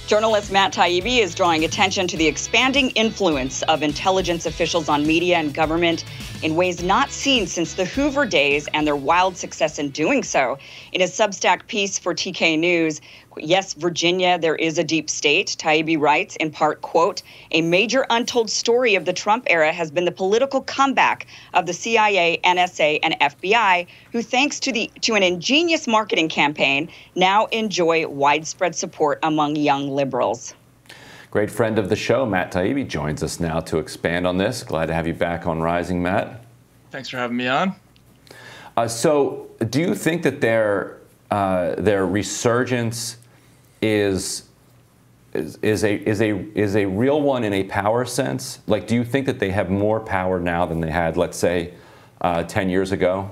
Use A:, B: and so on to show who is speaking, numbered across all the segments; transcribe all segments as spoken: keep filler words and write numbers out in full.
A: Journalist Matt Taibbi is drawing attention to the expanding influence of intelligence officials on media and government in ways not seen since the Hoover days and their wild success in doing so. In his Substack piece for T K News, yes, Virginia, there is a deep state. Taibbi writes, in part, quote, a major untold story of the Trump era has been the political comeback of the C I A, N S A, and F B I, who, thanks to the to an ingenious marketing campaign, now enjoy widespread support among young liberals.
B: Great friend of the show, Matt Taibbi, joins us now to expand on this. Glad to have you back on Rising, Matt.
C: Thanks for having me on.
B: Uh, so do you think that their, uh, their resurgence is, is, is, a, is, a, is a real one in a power sense? Like, do you think that they have more power now than they had, let's say, uh, ten years ago?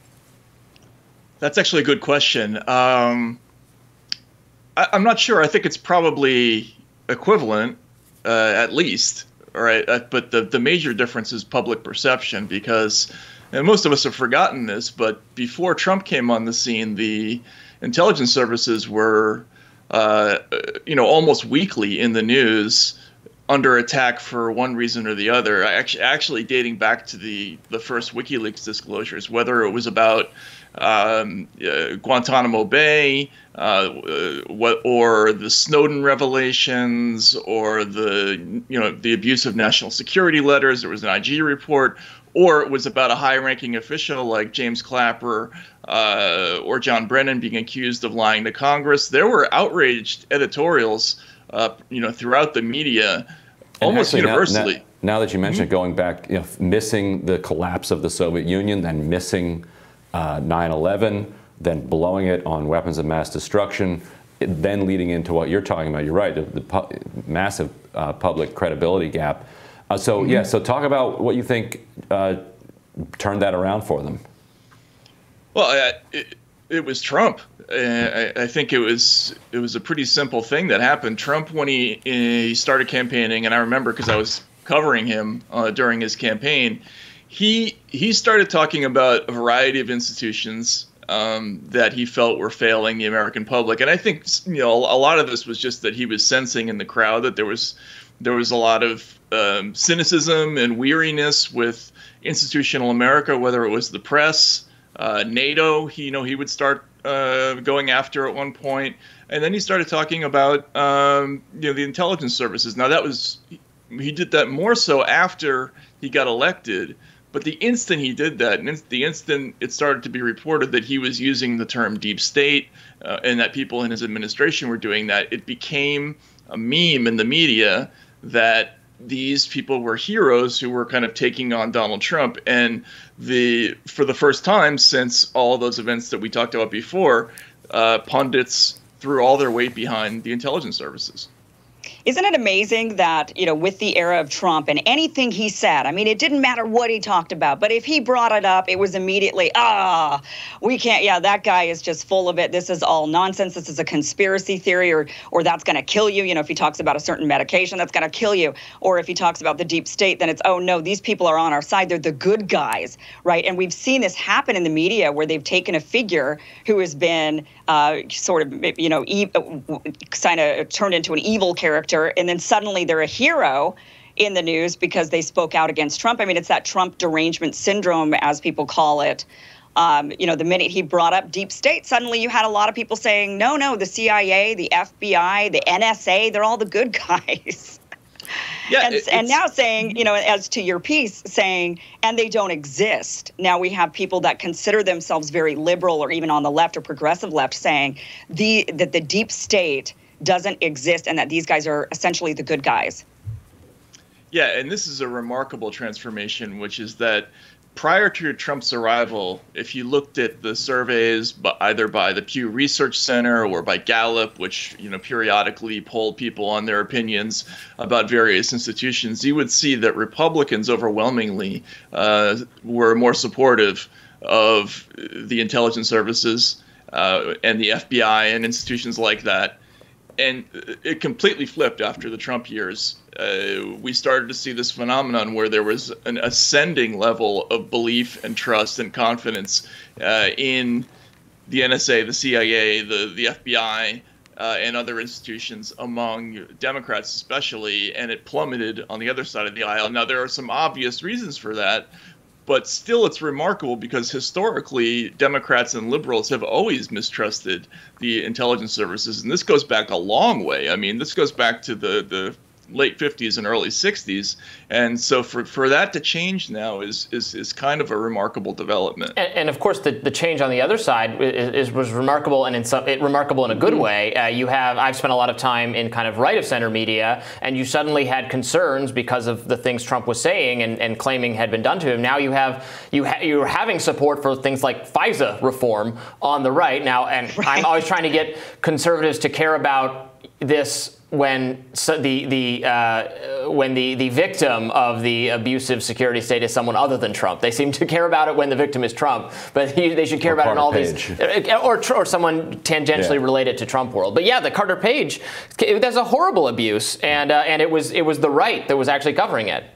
C: That's actually a good question. Um, I, I'm not sure. I think it's probably equivalent, uh, at least. All right. Uh, but the, the major difference is public perception, because, and most of us have forgotten this, but before Trump came on the scene, the intelligence services were, uh, you know, almost weekly in the news under attack for one reason or the other, actually, actually dating back to the, the first WikiLeaks disclosures, whether it was about um, uh, Guantanamo Bay, uh, what, or the Snowden revelations, or the, you know, the abuse of national security letters. There was an I G report, or it was about a high-ranking official like James Clapper uh, or John Brennan being accused of lying to Congress. There were outraged editorials Uh, you know, throughout the media, almost
B: actually,
C: universally.
B: Now, now, now that you mentioned
C: mm-hmm.
B: it, going back, you know, missing the collapse of the Soviet Union, then missing uh, nine eleven, then blowing it on weapons of mass destruction, it, then leading into what you're talking about. You're right, the, the pu massive uh, public credibility gap. Uh, so, mm-hmm. yeah, so talk about what you think uh, turned that around for them.
C: Well, uh, it, it was Trump. I, I think it was it was a pretty simple thing that happened. Trump, when he, he started campaigning, and I remember because I was covering him uh, during his campaign, he he started talking about a variety of institutions um, that he felt were failing the American public. And I think, you know, a lot of this was just that he was sensing in the crowd that there was there was a lot of um, cynicism and weariness with institutional America, whether it was the press, uh, NATO. He, you know, he would start Uh, going after at one point, and then he started talking about um, you know, the intelligence services. Now that was, he did that more so after he got elected, but the instant he did that, and the instant it started to be reported that he was using the term deep state uh, and that people in his administration were doing that, it became a meme in the media that these people were heroes who were kind of taking on Donald Trump. And the for the first time since all those events that we talked about before, uh, pundits threw all their weight behind the intelligence services.
A: Isn't it amazing that, you know, with the era of Trump and anything he said, I mean, it didn't matter what he talked about, but if he brought it up, it was immediately, ah, we can't, yeah, that guy is just full of it. This is all nonsense. This is a conspiracy theory, or or that's going to kill you. You know, if he talks about a certain medication, that's going to kill you. Or if he talks about the deep state, then it's, oh, no, these people are on our side. They're the good guys, right? And we've seen this happen in the media where they've taken a figure who has been uh, sort of, you know, e kind of turned into an evil character, and then suddenly they're a hero in the news because they spoke out against Trump. I mean, it's that Trump derangement syndrome, as people call it. Um, you know, the minute he brought up deep state, suddenly you had a lot of people saying, no, no, the C I A, the F B I, the N S A, they're all the good guys. Yeah, and, it, and now saying, you know, as to your piece, saying, and they don't exist. Now we have people that consider themselves very liberal or even on the left or progressive left saying the that the deep state doesn't exist and that these guys are essentially the good guys.
C: Yeah, and this is a remarkable transformation, which is that prior to Trump's arrival, if you looked at the surveys, but either by the Pew Research Center or by Gallup, which, you know, periodically polled people on their opinions about various institutions, you would see that Republicans overwhelmingly uh, were more supportive of the intelligence services uh, and the F B I and institutions like that. And it completely flipped after the Trump years. Uh, we started to see this phenomenon where there was an ascending level of belief and trust and confidence uh, in the N S A, the C I A, the, the F B I, uh, and other institutions among Democrats especially, and it plummeted on the other side of the aisle. Now, there are some obvious reasons for that, but still it's remarkable because historically Democrats and liberals have always mistrusted the intelligence services, and this goes back a long way. I mean, this goes back to the the late fifties and early sixties, and so for for that to change now is is is kind of a remarkable development.
D: And, and of course, the, the change on the other side is, is was remarkable, and in some it, remarkable in a good way. Uh, you have I've spent a lot of time in kind of right of center media, and you suddenly had concerns because of the things Trump was saying and, and claiming had been done to him. Now you have you ha you're having support for things like FISA reform on the right now, and right. I'm always trying to get conservatives to care about this when so the the uh, when the the victim of the abusive security state is someone other than Trump. They seem to care about it when the victim is Trump, but he, they should care or about Carter it in all Page. these or or someone tangentially yeah. related to Trump world. But yeah, the Carter Page, that's a horrible abuse, and uh, and it was it was the right that was actually covering it.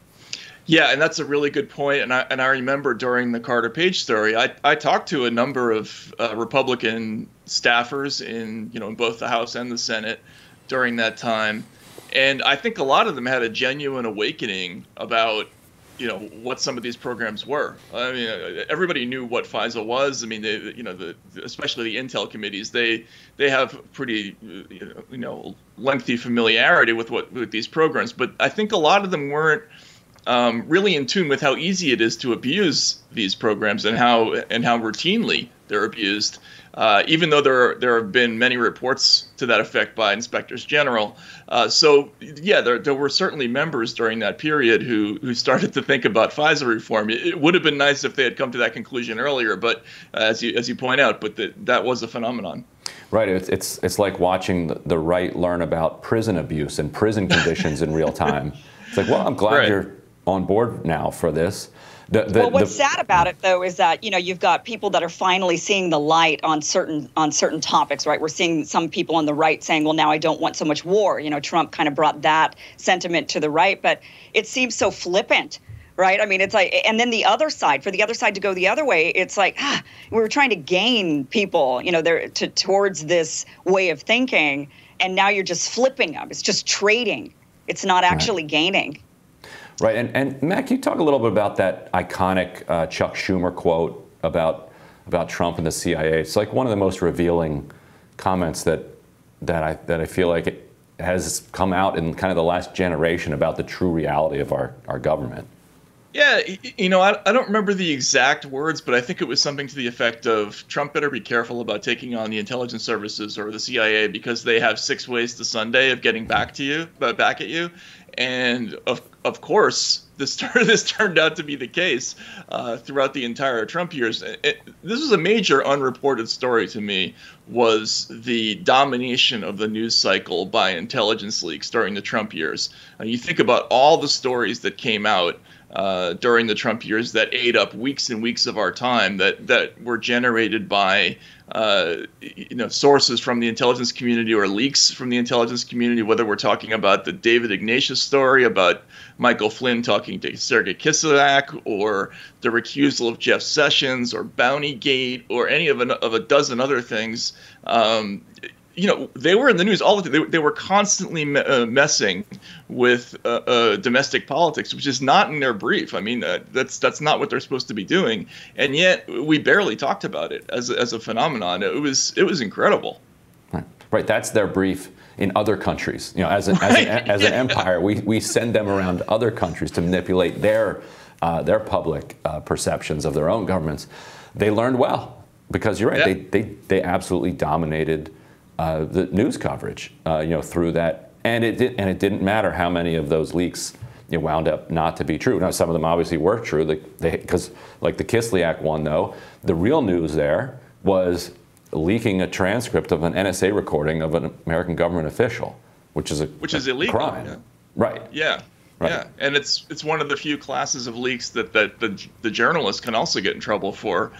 C: Yeah, and that's a really good point. And I and I remember during the Carter Page story, I I talked to a number of uh, Republican staffers in you know in both the House and the Senate during that time, and I think a lot of them had a genuine awakening about you know what some of these programs were. I mean, everybody knew what FISA was. I mean, they, you know, the especially the Intel committees, they they have pretty you know lengthy familiarity with what with these programs. But I think a lot of them weren't um, really in tune with how easy it is to abuse these programs and how and how routinely they're abused. Uh, even though there are, there have been many reports to that effect by inspectors general. Uh, so, yeah, there, there were certainly members during that period who who started to think about FISA reform. It, it would have been nice if they had come to that conclusion earlier, but uh, as you as you point out, but the, that was a phenomenon.
B: Right. It's it's it's like watching the, the right learn about prison abuse and prison conditions in real time. It's like, well, I'm glad right. you're on board now for this. The, the,
A: well, what's
B: the,
A: sad about it, though, is that, you know, you've got people that are finally seeing the light on certain on certain topics, right? We're seeing some people on the right saying, well, now I don't want so much war. You know, Trump kind of brought that sentiment to the right, but it seems so flippant, right? I mean, it's like, and then the other side, for the other side to go the other way, it's like, ah, we were trying to gain people, you know, they're to, towards this way of thinking, and now you're just flipping them. It's just trading. It's not actually right. gaining.
B: Right, and, and Matt, can you talk a little bit about that iconic uh, Chuck Schumer quote about about Trump and the C I A? It's like one of the most revealing comments that that I that I feel like it has come out in kind of the last generation about the true reality of our, our government.
C: Yeah, you know, I, I don't remember the exact words, but I think it was something to the effect of Trump better be careful about taking on the intelligence services or the C I A because they have six ways to Sunday of getting back to you, back at you. And of of course, this this turned out to be the case uh, throughout the entire Trump years. It, this was a major unreported story to me, was the domination of the news cycle by intelligence leaks during the Trump years. Uh, you think about all the stories that came out uh, during the Trump years that ate up weeks and weeks of our time that that were generated by Uh, you know, sources from the intelligence community or leaks from the intelligence community, whether we're talking about the David Ignatius story about Michael Flynn talking to Sergei Kislyak, or the recusal of Jeff Sessions, or Bountygate, or any of, an, of a dozen other things. Um, you know, they were in the news all the time. They, they were constantly me uh, messing with uh, uh, domestic politics, which is not in their brief. I mean, uh, that's that's not what they're supposed to be doing, and yet we barely talked about it as a, as a phenomenon. It was it was incredible.
B: Right, right. That's their brief in other countries. You know, as an right. as, an, as an empire, we we send them around to other countries to manipulate their uh, their public uh, perceptions of their own governments. They learned well because you're right. Yeah. They they they absolutely dominated Uh, the news coverage, uh, you know, through that, and it did, and it didn't matter how many of those leaks you know, wound up not to be true. Now, some of them obviously were true, because like the Kislyak one, though, the real news there was leaking a transcript of an N S A recording of an American government official, which is a
C: which is illegal,
B: crime,
C: yeah.
B: right?
C: Yeah. Right. Yeah, and it's it's one of the few classes of leaks that that the the journalists can also get in trouble for.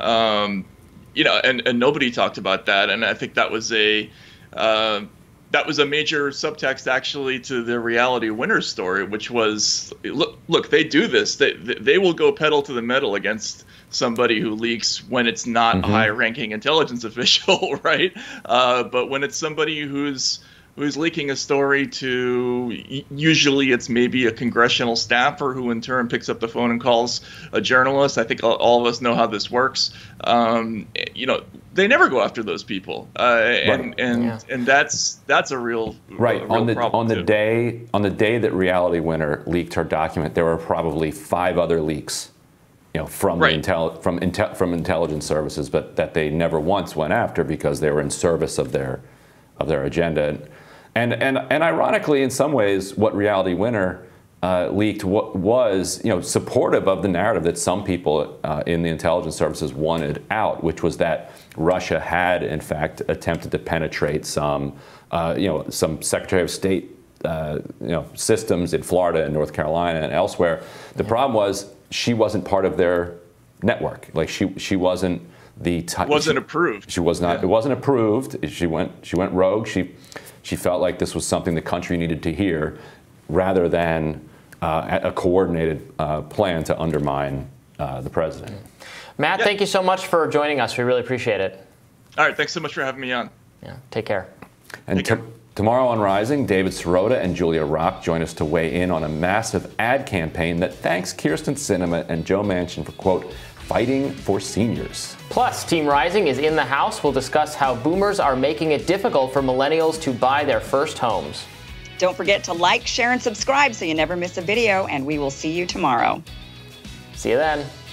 C: Um, You know, and, and nobody talked about that, and I think that was a uh, that was a major subtext actually to the Reality Winners story, which was look look, they do this. They they will go pedal to the metal against somebody who leaks when it's not mm-hmm. a high-ranking intelligence official, right? Uh, but when it's somebody who's who's leaking a story to, usually it's maybe a congressional staffer who in turn picks up the phone and calls a journalist. I think all, all of us know how this works. Um, you know, they never go after those people, uh, and
B: right.
C: and
D: yeah.
C: and that's that's a real
B: right
C: a real
B: on the
C: problem
B: on the
C: too.
B: day on the day that Reality Winner leaked her document, there were probably five other leaks, you know, from
C: right.
B: the intel from intel from intelligence services, but that they never once went after because they were in service of their of their agenda. And and and ironically, in some ways, what Reality Winner uh, leaked what was, you know, supportive of the narrative that some people uh, in the intelligence services wanted out, which was that Russia had, in fact, attempted to penetrate some, uh, you know, some Secretary of State, uh, you know, systems in Florida and North Carolina and elsewhere. The yeah. problem was she wasn't part of their network. Like she she wasn't the type.
C: Wasn't
B: she,
C: approved.
B: She was not.
C: Yeah.
B: It wasn't approved. She went. She went rogue. She. She felt like this was something the country needed to hear, rather than uh, a coordinated uh, plan to undermine uh, the president.
D: Matt, yeah. thank you so much for joining us. We really appreciate it.
C: All right, thanks so much for having me on.
D: Yeah, take care.
B: And
C: take care.
B: Tomorrow on Rising, David Sirota and Julia Rock join us to weigh in on a massive ad campaign that thanks Kyrsten Sinema and Joe Manchin for, quote, fighting for seniors.
D: Plus, Team Rising is in the house. We'll discuss how boomers are making it difficult for millennials to buy their first homes.
A: Don't forget to like, share, and subscribe so you never miss a video, and we will see you tomorrow.
D: See you then.